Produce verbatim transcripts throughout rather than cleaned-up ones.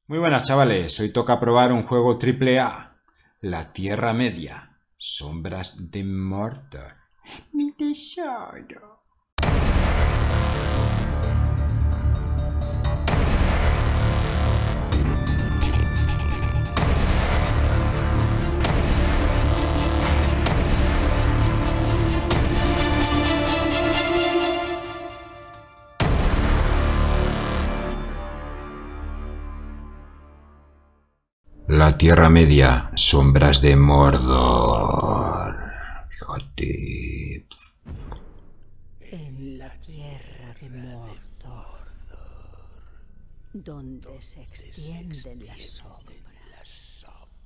Muy buenas, chavales. Hoy toca probar un juego triple A. La Tierra Media. Sombras de Mordor. Mi tesoro. La Tierra Media, sombras de Mordor. Fíjate. En la tierra de Mordor, donde se extienden las sombras.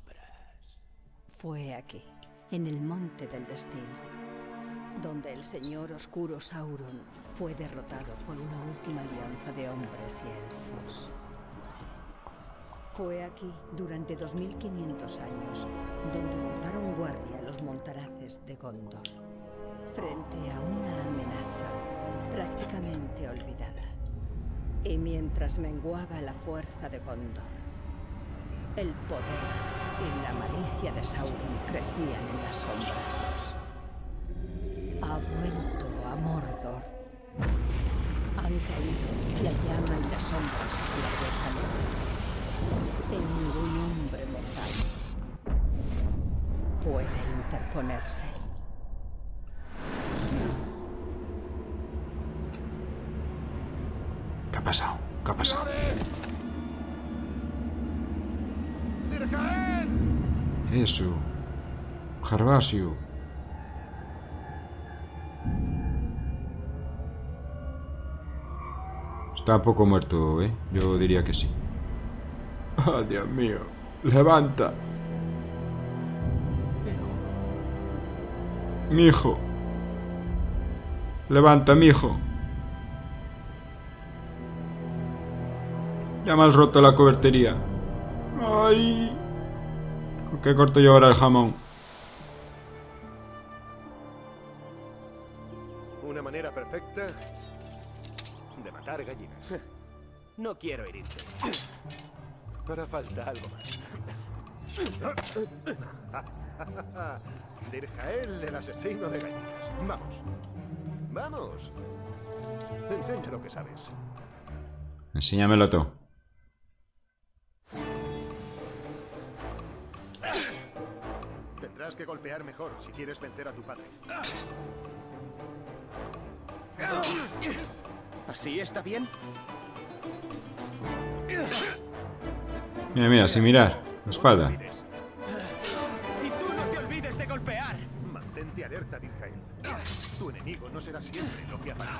Fue aquí, en el Monte del Destino, donde el señor oscuro Sauron fue derrotado por una última alianza de hombres y elfos. Fue aquí, durante dos mil quinientos años, donde montaron guardia los montaraces de Gondor, frente a una amenaza prácticamente olvidada. Y mientras menguaba la fuerza de Gondor, el poder y la malicia de Sauron crecían en las sombras. Ha vuelto a Mordor. Han caído la llama y las sombras sobre la tierra negra. Y ningún hombre mortal puede interponerse. ¿Qué ha pasado? ¿Qué ha pasado? Eso. Gervasio. Está un poco muerto, ¿eh? Yo diría que sí. ¡Oh, Dios mío! ¡Levanta! Mi hijo. Levanta, mi hijo. Ya me has roto la cobertería. ¡Ay! ¿Con qué corto yo ahora el jamón? Una manera perfecta de matar gallinas. No quiero herirte. Para falta algo más. Dirjael, el asesino de gallinas. Vamos. Vamos. Enseña lo que sabes. Enséñamelo todo. Tendrás que golpear mejor si quieres vencer a tu padre. ¿Así está bien? Mira, mira, sin mirar. La espalda. No te olvides. Y tú no te olvides de golpear. Mantente alerta, Dirjael. Tu enemigo no será siempre lo que aparece.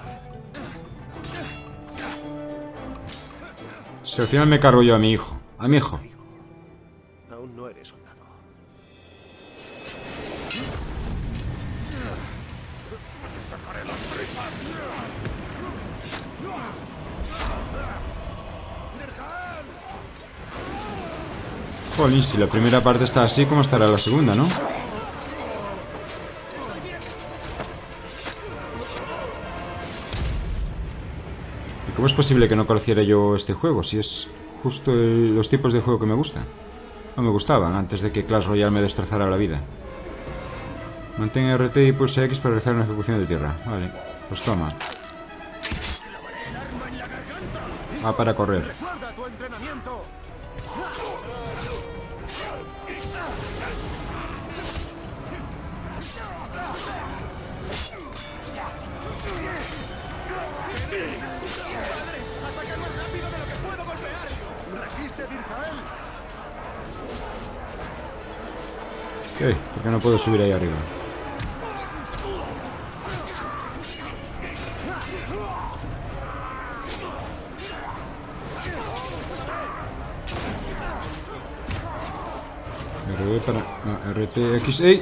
Si al final me cargo yo a mi hijo. A mi hijo. Aún no eres soldado. Te sacaré las tripas. ¡Dirjael! Jolín, si la primera parte está así, ¿cómo estará la segunda, no? ¿Y cómo es posible que no conociera yo este juego? Si es justo el- los tipos de juego que me gustan. No me gustaban antes de que Clash Royale me destrozara la vida. Mantén R T y pulsa X para realizar una ejecución de tierra. Vale, pues toma. Va para correr. ¡Recuerda tu entrenamiento! ¡Ataca más rápido de lo que puedo golpear! ¡Resiste, Dirjael! ¿Qué? ¿Por qué no puedo subir ahí arriba? R B para... No, R T X... ¡Ey!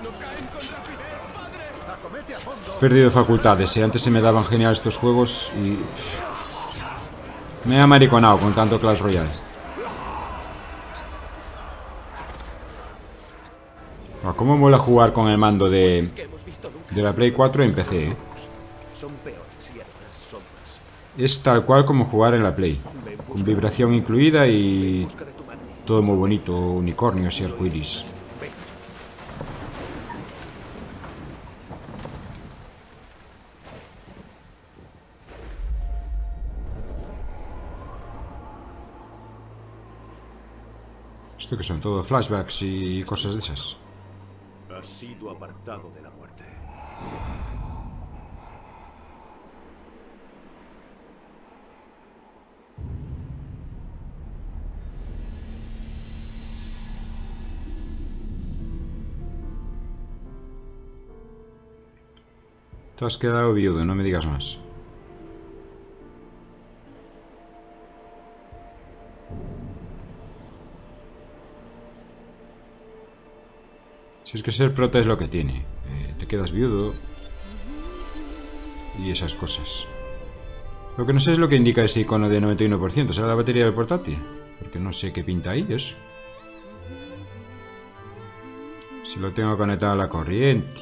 Acomete a fondo. He perdido facultades, ¿eh? Antes se me daban genial estos juegos y... Me he amariconado con tanto Clash Royale. Ah, ¿cómo mola jugar con el mando de, Que hemos visto nunca. de la Play cuatro en P C, eh? Son peores y harán sombras. Es tal cual como jugar en la Play, con vibración incluida y Busca de tu madre. todo muy bonito, unicornios y arcoiris. Ven. ¿Esto que son? Todo flashbacks y cosas de esas. Has sido apartado de la muerte. Te has quedado viudo, no me digas más. Si es que ser prota es lo que tiene. Eh, te quedas viudo. Y esas cosas. Lo que no sé es lo que indica ese icono de noventa y uno por ciento. ¿Será la batería del portátil? Porque no sé qué pinta ahí eso. Si lo tengo conectado a la corriente.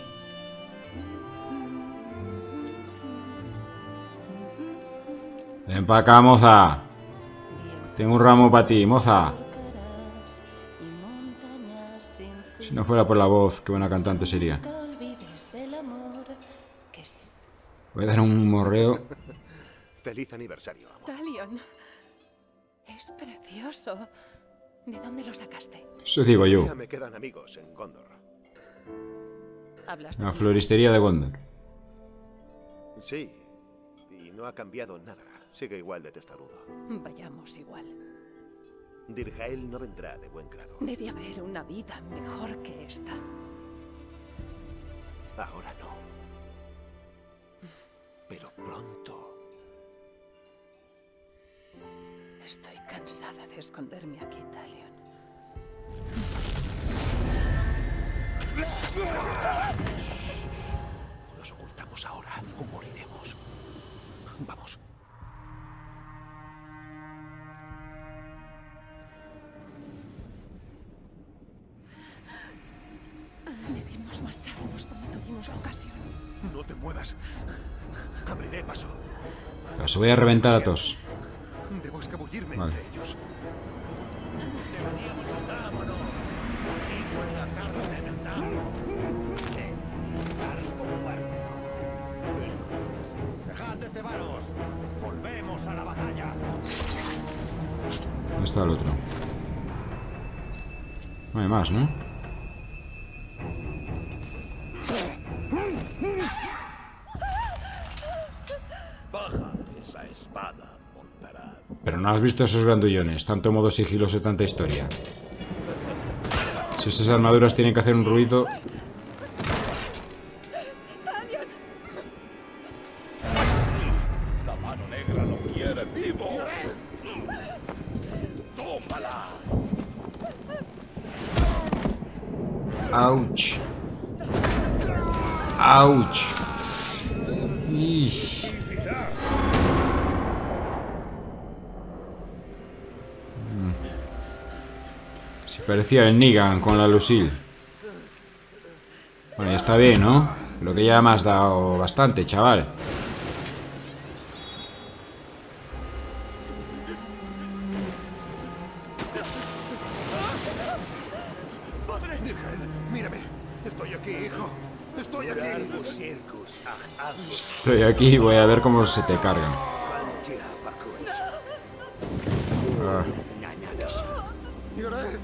Ven para acá, moza. Tengo un ramo para ti, moza. Si no fuera por la voz, qué buena cantante sería. Voy a dar un morreo. Feliz aniversario, amor. Talion. Es precioso. ¿De dónde lo sacaste? Eso digo yo. Ya me quedan amigos en Gondor. ¿Hablas Una de floristería de Gondor. Sí. Y no ha cambiado nada. Sigue igual de testarudo. Vayamos igual. Dirjael no vendrá de buen grado. Debe haber una vida mejor que esta. Ahora no. Pero pronto. Estoy cansada de esconderme aquí, Talion. Nos ocultamos ahora o moriremos. Vamos. Debimos marcharnos cuando tuvimos la ocasión. No te muevas. Abriré paso. Los voy a reventar a todos. Debo escabullirme Vale. entre ellos. ¡Dejad de cebaros! ¡Volvemos a la batalla! ¿Dónde está el otro? No hay más, ¿no? Baja esa espada, Montarad. Pero no has visto esos grandullones. Tanto modo sigiloso y tanta historia. Si esas armaduras tienen que hacer un ruido... La mano negra lo quiere vivo. ¡Tómala! ¡Auch! ¡Auch! ¡Ih! Se parecía el Negan con la Lucille. Bueno, ya está bien, ¿no? Creo que ya me has dado bastante, chaval. Dirjael, mírame. Estoy aquí, hijo. Estoy aquí. Estoy aquí y voy a ver cómo se te cargan. Ah, Yoreth.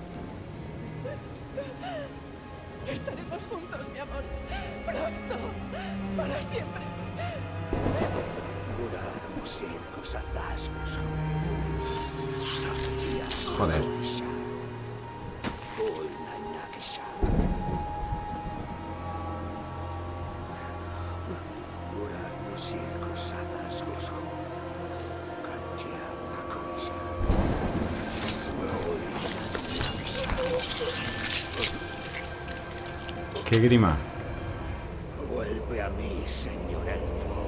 Estaremos juntos, mi amor. Pronto. Para siempre. joder. Qué grima. Vuelve a mí, señor elfo.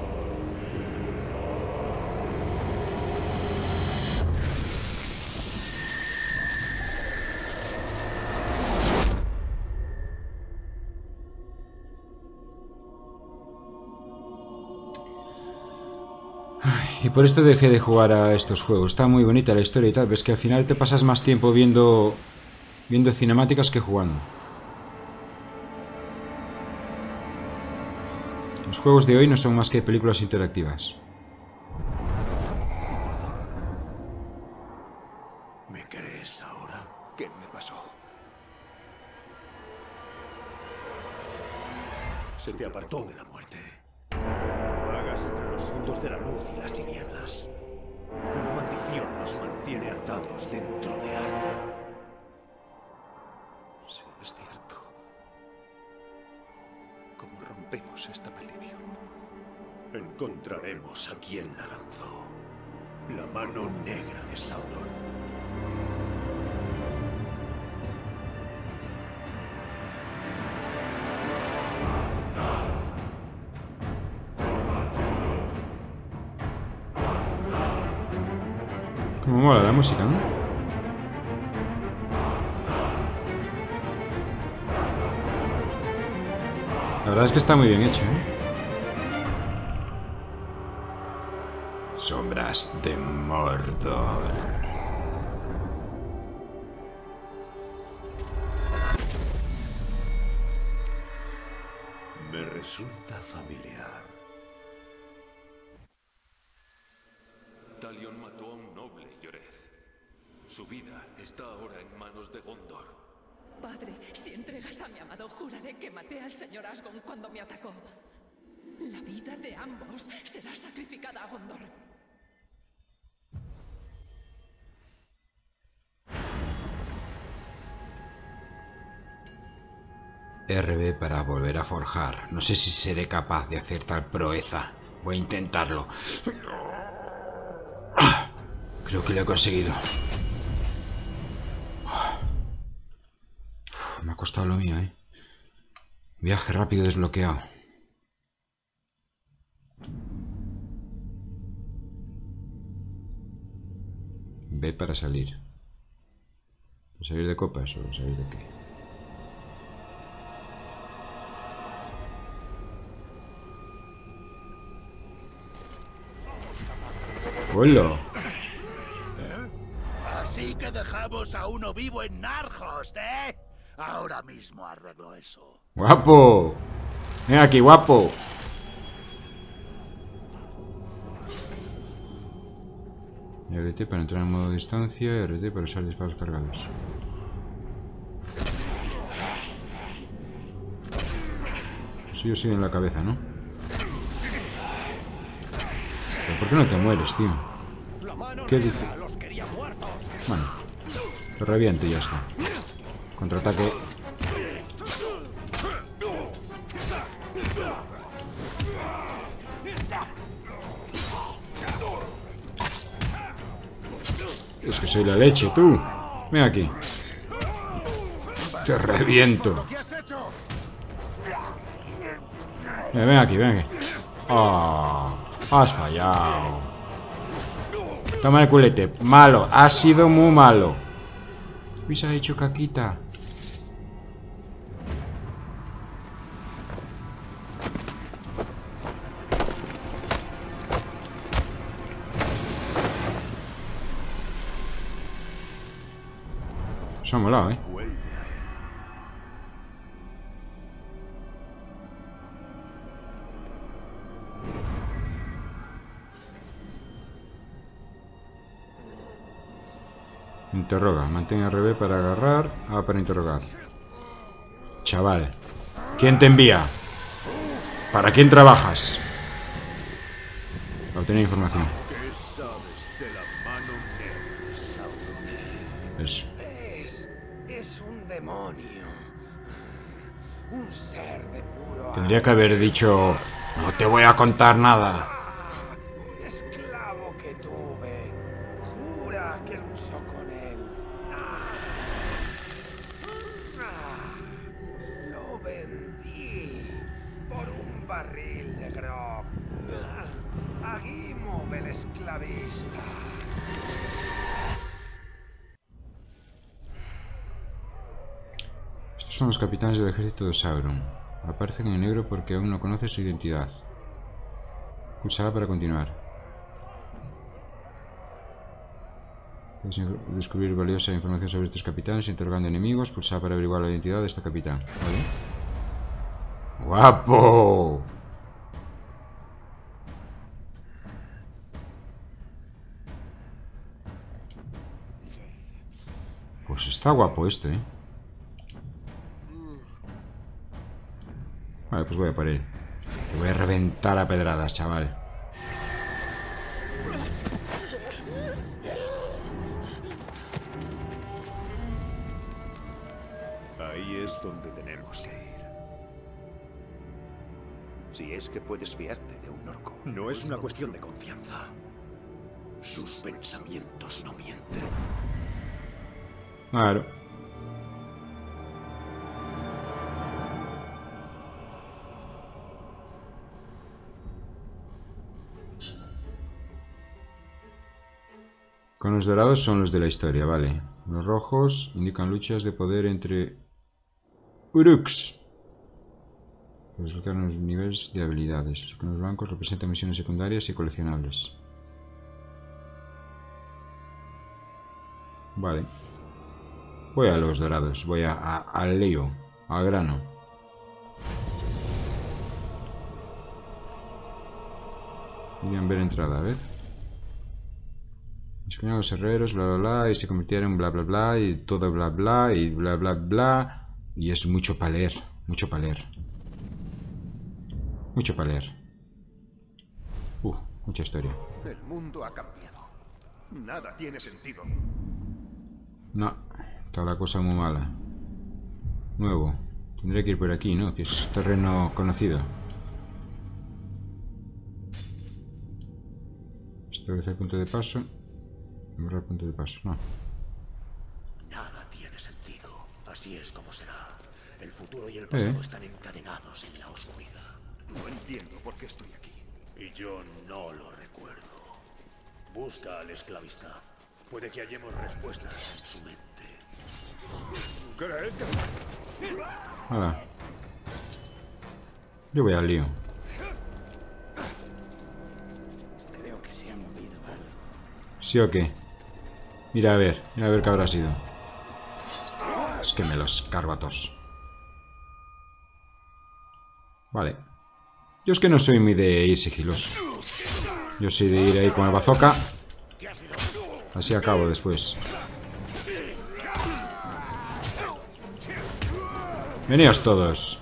Y por esto dejé de jugar a estos juegos. Está muy bonita la historia y tal, ves que al final te pasas más tiempo viendo viendo cinemáticas que jugando. Los juegos de hoy no son más que películas interactivas. ¿Me crees ahora? ¿Qué me pasó? Se te apartó de la muerte. Vagas entre los mundos de la luz y las tinieblas. Una maldición nos mantiene atados dentro de algo. Sí, es cierto. ¿Cómo rompemos esta maldición? Encontraremos a quien la lanzó. La mano negra de Sauron. Como mola la música, ¿no? La verdad es que está muy bien hecho, ¿eh? Sombras de Mordor. Me resulta familiar. Talion mató a un noble, Yoreth. Su vida está ahora en manos de Gondor. Padre, si entregas a mi amado, juraré que maté al señor Asgon cuando me atacó. La vida de ambos será sacrificada a Gondor. R B para volver a forjar. No sé si seré capaz de hacer tal proeza. Voy a intentarlo. Creo que lo he conseguido. Me ha costado lo mío, ¿eh? Viaje rápido desbloqueado. B para salir. ¿Para salir de copas o salir de qué? ¡Hola! Así que dejamos a uno vivo en Nargothrond, ¿eh? Ahora mismo arreglo eso. ¡Guapo! ¡Ven aquí, guapo! R T para entrar en modo distancia, R T para usar disparos cargados. Eso yo sigo en la cabeza, ¿no? ¿Pero por qué no te mueres, tío? ¿Qué dice? Bueno, lo reviento y ya está. Contraataque. Es que soy la leche, tú. Ven aquí. Te reviento. Ven, ven aquí, ven aquí. Oh, has fallado. Toma el culete. Malo. Ha sido muy malo. ¿Qué se ha hecho caquita? Se ha molado, ¿eh? Interroga. Mantén R B para agarrar. A para interrogar. Chaval. ¿Quién te envía? ¿Para quién trabajas? Para obtener información. ¿Qué sabes de la mano negra, Sauron? Eso. Es... es un demonio. Un ser de puro... Tendría que haber dicho... No te voy a contar nada. Un esclavo que tuve. Jura que luchó con él. Ah. Ah. Lo vendí por un barril de grog. Ah. A Gimov, el esclavista. Estos son los capitanes del ejército de Sauron. Aparecen en negro porque aún no conoce su identidad. Pulsada para continuar. Puedes descubrir valiosa información sobre estos capitanes interrogando enemigos. Pulsar para averiguar la identidad de este capitán. ¿Vale? ¡Guapo! Pues está guapo esto, ¿eh? Vale, pues voy a por él. Te voy a reventar a pedradas, chaval. Ahí es donde tenemos que ir. Si es que puedes fiarte de un orco. No es una cuestión de confianza. Sus pensamientos no mienten. Claro. Con los dorados son los de la historia, vale. Los rojos indican luchas de poder entre Uruks. Desbloquear los niveles de habilidades. Con los blancos representan misiones secundarias y coleccionables. Vale. Voy a los dorados. Voy a, a, al lío. Al grano. Querían ver entrada, a ver. Escribían los herreros, bla bla bla, y se convirtieron en bla bla bla, y todo bla bla, y bla bla bla. Y es mucho para leer, mucho para leer. Mucho para leer. Uh, mucha historia. El mundo ha cambiado. Nada tiene sentido. No, está la cosa muy mala. Nuevo. Tendré que ir por aquí, ¿no? Que es terreno conocido. Establecer el punto de paso. Borrar el punto de paso, no. Nada tiene sentido. Así es como será. El futuro y el pasado Eh. están encadenados en la oscuridad. No entiendo por qué estoy aquí. Y yo no lo recuerdo. Busca al esclavista. Puede que hallemos respuestas en su mente. ¿Crees que...? Hala. Yo voy al lío. Creo que se ha movido algo. ¿Sí o qué? Mira a ver, mira a ver qué habrá sido. Es que me los cargo a todos. Vale. Yo es que no soy muy de ir sigiloso. Yo soy de ir ahí con el bazooka. Así acabo después. Veníos todos.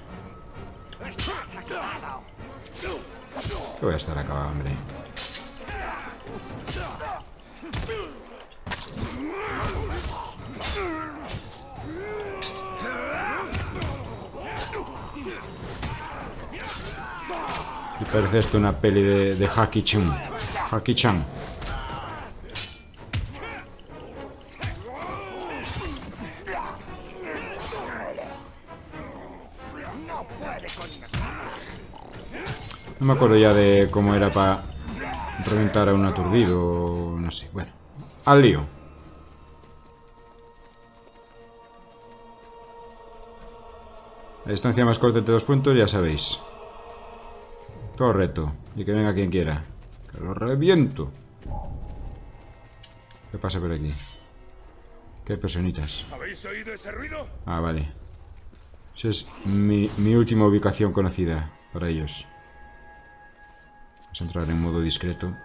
Que voy a estar acabado, hombre. Y parece esto una peli de, de Jackie Chan. Jackie Chan. No me acuerdo ya de cómo era para reventar a un aturdido. No sé, bueno. Al lío. La distancia más corta entre dos puntos, ya sabéis. Todo reto. Y que venga quien quiera. Que lo reviento. ¿Qué pasa por aquí? ¿Qué personitas? ¿Habéis oído ese ruido? Ah, vale. Esa es mi, mi última ubicación conocida para ellos. Vamos a entrar en modo discreto.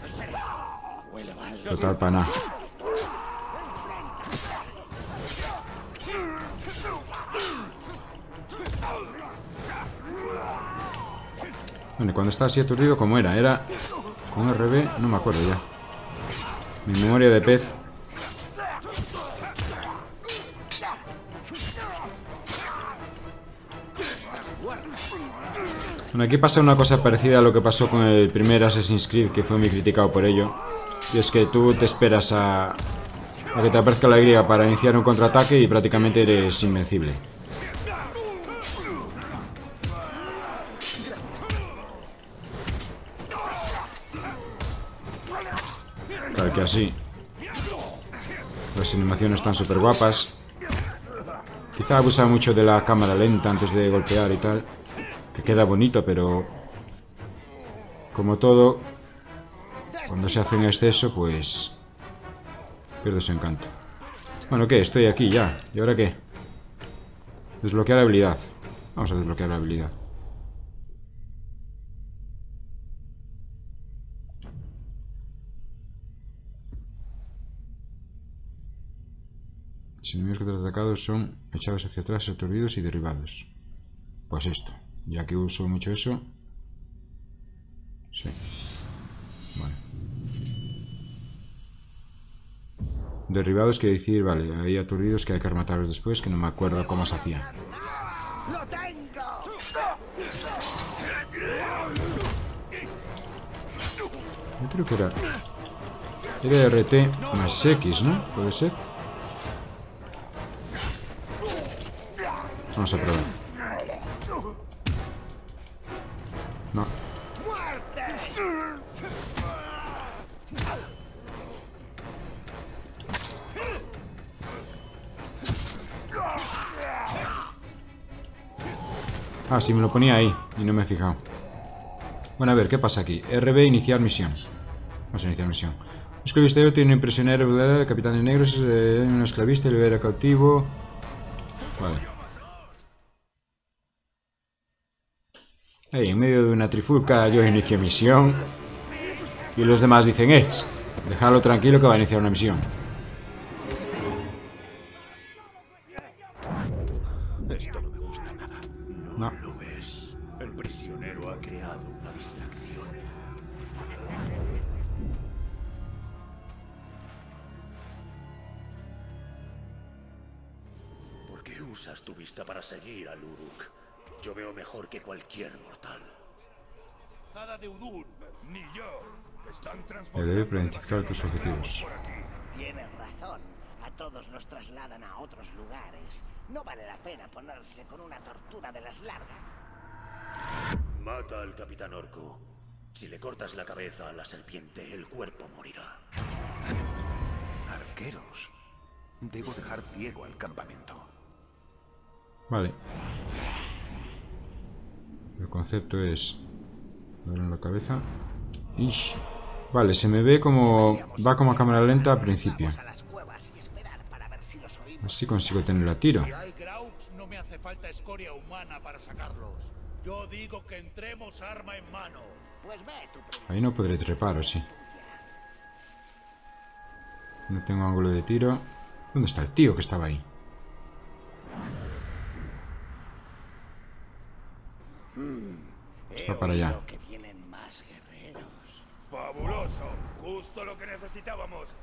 Total para nada. Bueno, cuando estaba así aturdido, ¿cómo era? Era con R B, no me acuerdo ya. Mi memoria de pez. Bueno, aquí pasa una cosa parecida a lo que pasó con el primer Assassin's Creed, que fue muy criticado por ello. Y es que tú te esperas a, a que te aparezca la Y para iniciar un contraataque y prácticamente eres invencible. Claro que así. Las animaciones están súper guapas. Quizá abusa mucho de la cámara lenta antes de golpear y tal. Que queda bonito, pero... como todo, cuando se hace en exceso, pues... Pierde su encanto. Bueno, ¿qué? Estoy aquí ya. ¿Y ahora qué? Desbloquear habilidad. Vamos a desbloquear la habilidad. Los enemigos que te han atacado son echados hacia atrás, aturdidos y derribados. Pues esto. Ya que uso mucho eso. Sí. Vale. Derribados quiere decir, vale, hay aturdidos que hay que rematarlos después, que no me acuerdo cómo se hacía. ¡Lo tengo! Yo creo que era... Era R T más X, ¿no? ¿Puede ser? Vamos a probar. No. Ah, sí, me lo ponía ahí y no me he fijado. Bueno, a ver, ¿qué pasa aquí? R B, iniciar misión. Vamos a iniciar misión. Un esclavistero tiene un prisionero, el capitán de negros, eh, un esclavista, libera cautivo. Vale. Ahí, en medio de una trifulca, yo inicio misión. Y los demás dicen, eh, dejadlo tranquilo que va a iniciar una misión. Esto no me gusta nada. No. Lo ves. El prisionero ha creado una distracción. ¿Por qué usas tu vista para seguir a Uruk? Yo veo mejor que cualquier mortal. Nada de Udun, ni yo. Están Debe transportando identificar tus objetivos. por aquí. Tienes razón. A todos nos trasladan a otros lugares. No vale la pena ponerse con una tortura de las largas. Mata al capitán Orco. Si le cortas la cabeza a la serpiente, el cuerpo morirá. Arqueros. Debo dejar ciego al campamento. Vale. El concepto es... darle en la cabeza. Ish. Vale, se me ve como... va como a cámara lenta al principio. Así consigo tener a tiro. Si hay Graux, no me hace falta escoria humana para sacarlos. Yo digo que entremos arma en mano. Ahí no podré trepar, ¿o sí? No tengo ángulo de tiro. ¿Dónde está el tío que estaba ahí? Va para allá. Fabuloso. Justo lo que necesitábamos.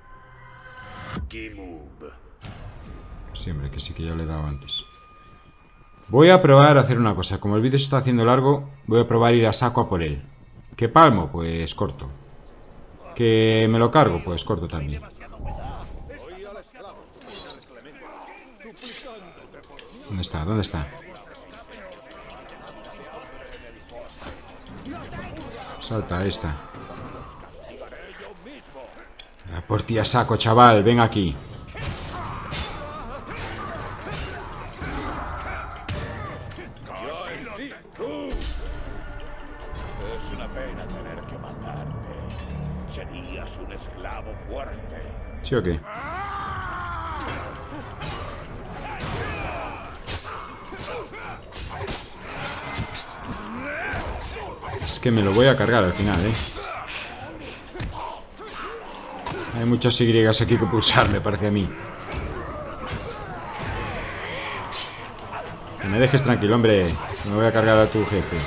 Kimub. Siempre, que sí que ya le he dado antes. Voy a probar a hacer una cosa. Como el vídeo se está haciendo largo, voy a probar ir a saco a por él. ¿Que palmo? Pues corto. ¿Que me lo cargo? Pues corto también. ¿Dónde está? ¿Dónde está? Salta, ahí está. A por ti a saco, chaval. Ven aquí. Es una pena tener que matarte. Serías un esclavo fuerte. ¿Sí o qué? Es que me lo voy a cargar al final, ¿eh? Hay muchas Y aquí que pulsar, me parece a mí. Que me dejes tranquilo, hombre. Me voy a cargar a tu jefe.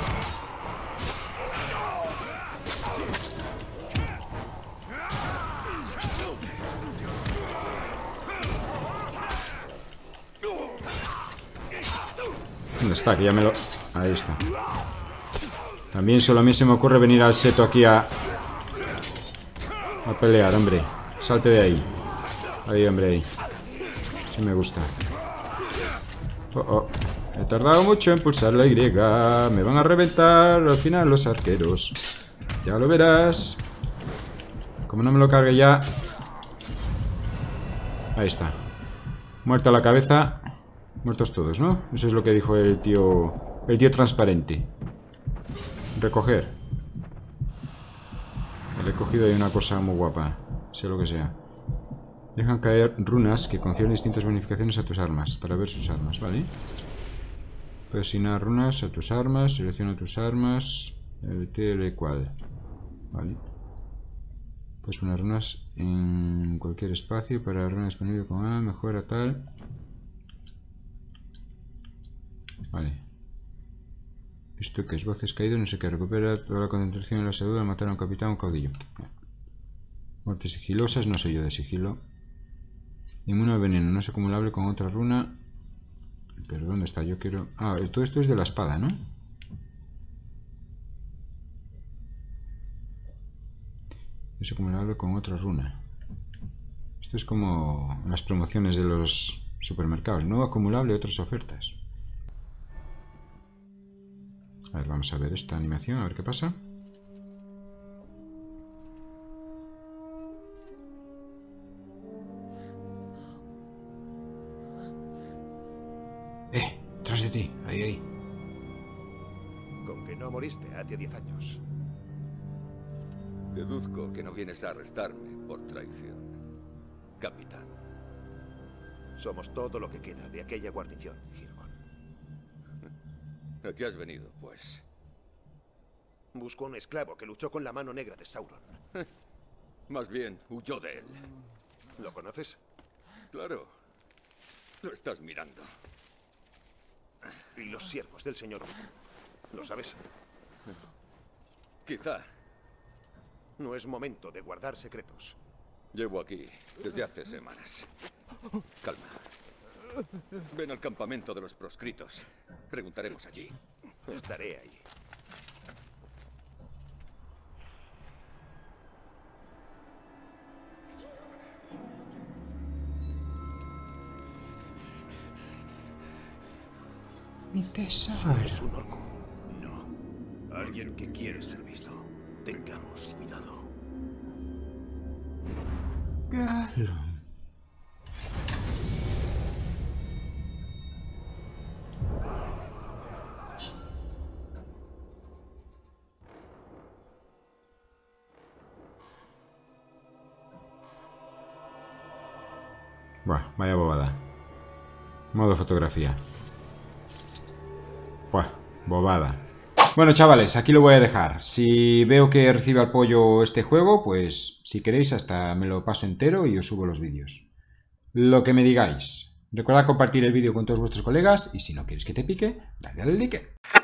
¿Dónde está? Que ya me lo... Ahí está. También solo a mí se me ocurre venir al seto aquí a... a pelear, hombre. Salte de ahí. Ahí, hombre, ahí. Sí me gusta. Oh, oh. He tardado mucho en pulsar la Y. Me van a reventar al final los arqueros. Ya lo verás. Como no me lo cargue ya... Ahí está. Muerta la cabeza. Muertos todos, ¿no? Eso es lo que dijo el tío... El tío transparente. Recoger. Le he cogido ahí una cosa muy guapa. Sea lo que sea. Dejan caer runas que confieren distintas bonificaciones a tus armas, para ver sus armas, ¿vale? Puedes asignar runas a tus armas, selecciona tus armas, L T, L cual, ¿vale? Puedes poner runas en cualquier espacio para runa disponible con A, mejora tal. Vale. Esto que es voces caídos, no sé qué, recupera toda la concentración en la salud al matar a un capitán o un caudillo. Muertes sigilosas, no soy yo de sigilo. Inmune al veneno, no es acumulable con otra runa. Pero ¿dónde está? Yo quiero... Ah, todo esto es de la espada, ¿no? Es acumulable con otra runa. Esto es como las promociones de los supermercados. Nuevo acumulable, otras ofertas. A ver, vamos a ver esta animación, a ver qué pasa. ¡Eh! ¡Tras de ti! Ahí, ahí. Con que no moriste hace diez años. Deduzco que no vienes a arrestarme por traición, capitán. Somos todo lo que queda de aquella guarnición, Hirgon. ¿A qué has venido, pues? Busco a un esclavo que luchó con la mano negra de Sauron. Más bien, huyó de él. ¿Lo conoces? Claro. Lo estás mirando. Y los siervos del Señor Oscuro. ¿Lo sabes? Quizá. No es momento de guardar secretos. Llevo aquí desde hace semanas. Calma. Ven al campamento de los proscritos. Preguntaremos allí. Estaré ahí. Mi tesoro. ¿Es un orco? No. Alguien que quiere ser visto. Tengamos cuidado. Claro. Buah, vaya bobada. Modo fotografía. Buah, bobada. Bueno, chavales, aquí lo voy a dejar. Si veo que recibe apoyo este juego, pues si queréis hasta me lo paso entero y os subo los vídeos. Lo que me digáis. Recordad compartir el vídeo con todos vuestros colegas y si no quieres que te pique, dale al like.